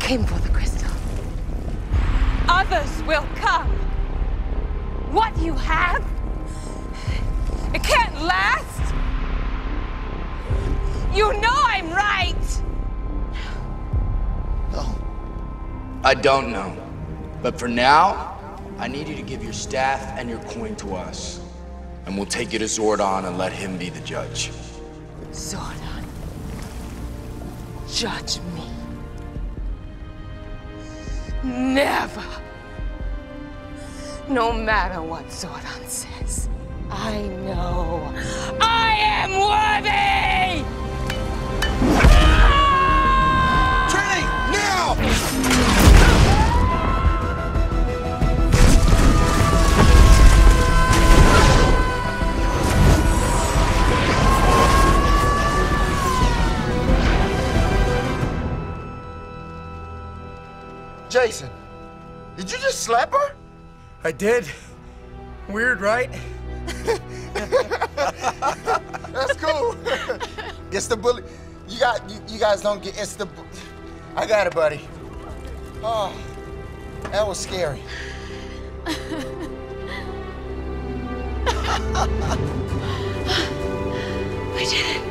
came for the crystal. Others will come. What you have, it can't last. You know I'm right. No. I don't know. But for now, I need you to give your staff and your coin to us. And we'll take you to Zordon and let him be the judge. Zordon. Judge me. Never. No matter what Zordon says, I know I am worthy! Training, now! Jason, did you just slap her? I did. Weird, right? That's cool. It's the bully. You guys don't get. It's the. I got it, buddy. Oh, that was scary. We did it.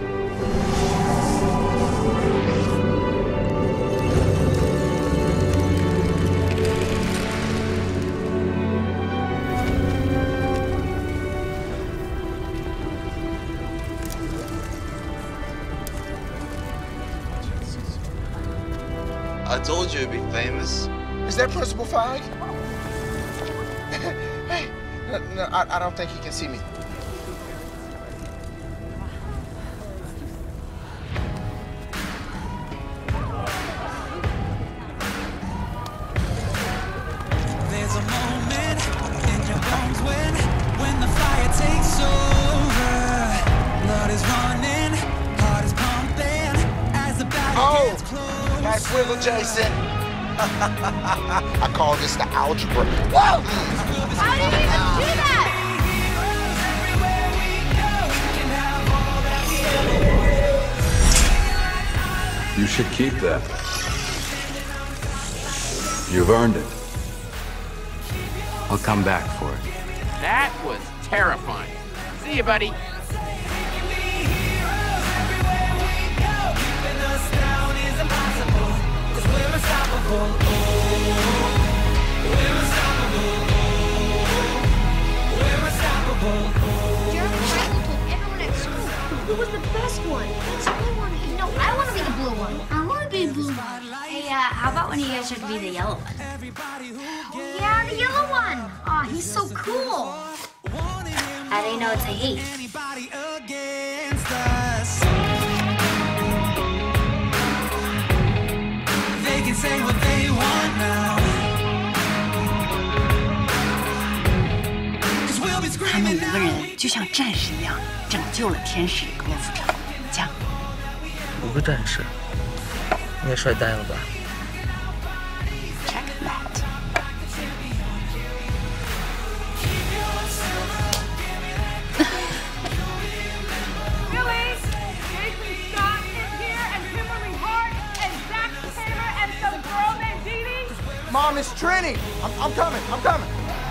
I told you it'd be famous. Is that Principal Feig? Hey, no, I don't think he can see me. There's a moment in your bones when the fire takes over. Blood is running, heart is pumping as the battle gets close. Nice wiggle, Jason. I call this the algebra. Whoa! How did you even do that? You should keep that. You've earned it. I'll come back for it. That was terrifying. See you, buddy. Who was the best one? That's what I want to be. No, I want to be the blue one. I want to be the blue one. Hey, how about one of you guys should be the yellow one? Oh, yeah, the yellow one. Aw, he's so cool. How do you know it's a he? They can say what they want now. 他们5个人就像战士一样，拯救了天使格洛夫城。讲 5个战士，应该帅呆了吧 ？Check that. Really? Jason Scott is here, and Kimberly Hart, and Zach Taylor, and some girl named Dee Dee? Mom, it's Trini. I'm coming. I'm coming.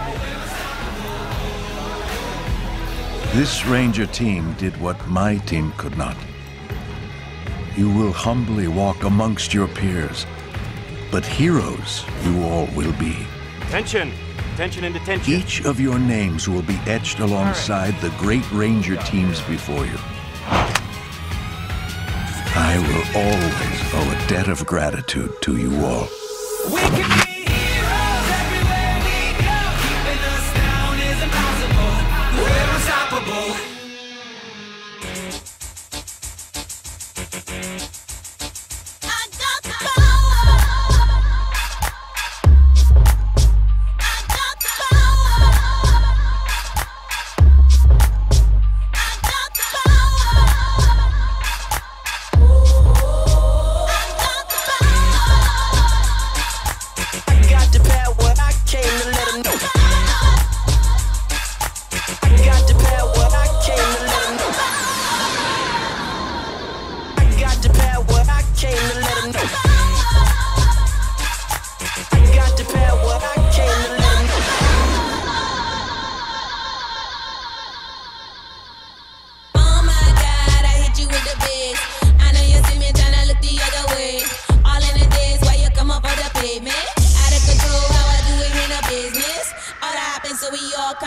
This Ranger team did what my team could not. You will humbly walk amongst your peers, but heroes you all will be. Attention! Attention and attention. Each of your names will be etched alongside the great Ranger teams before you. I will always owe a debt of gratitude to you all. We can be heroes everywhere we go. Keeping us down is impossible. We're unstoppable.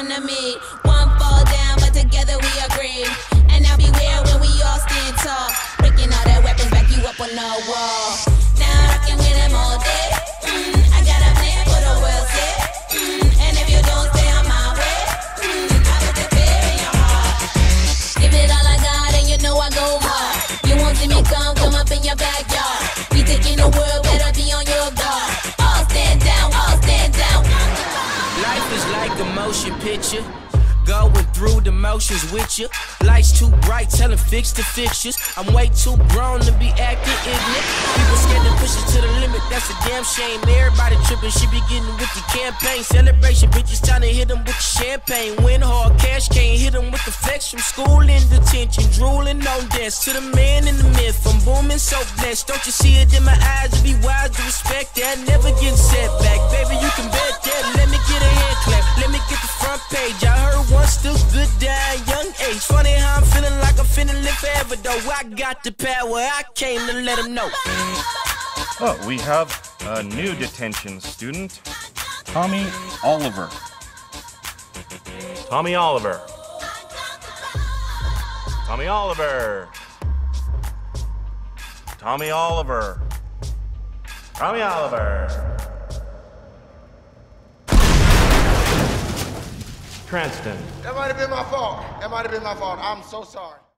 from the mid. One fall down, but together we agree. And now beware when we all stand tall. Breaking all their weapons, back you up on the wall. Now rocking with them all day. I got a plan for the world set. And if you don't stay on my way, I put the fear in your heart. Give it all I got and you know I go hard. You won't see me come up in your backyard. We taking the world, better be on your guard. All stand down, all stand down. Life is like a motion picture. Going through the motions with you. Lights too bright, telling fix the fixtures. I'm way too grown to be acting ignorant. People scared to push it to the limit, that's a damn shame. Everybody tripping, she be getting with the campaign. Celebration, bitches trying to hit them with the champagne. Win hard cash, can't hit them with the flex. From school in detention, drooling on desk. To the man in the myth, I'm booming so blessed. Don't you see it in my eyes, to be wise to respect that. Never get set back, baby, you can bet that. Let me get a hand clap, let me get the front page. I heard one still good down young age. Funny how I'm feeling like I'm finna live forever though. I got the power, I came to let them know. Oh, we have a new detention student. Tommy Oliver. Tommy Oliver. Tommy Oliver. Tommy Oliver. Tommy Oliver. Cranston. That might have been my fault. That might have been my fault. I'm so sorry.